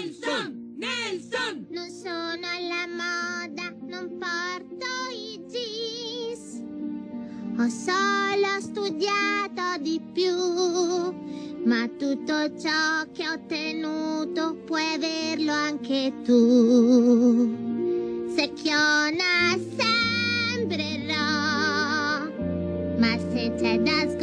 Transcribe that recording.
Nelson! Nelson! Non sono alla moda, non porto i jeans. Ho solo studiato di più, ma tutto ciò che ho ottenuto puoi averlo anche tu. Secchiona sembrerò, ma se c'è da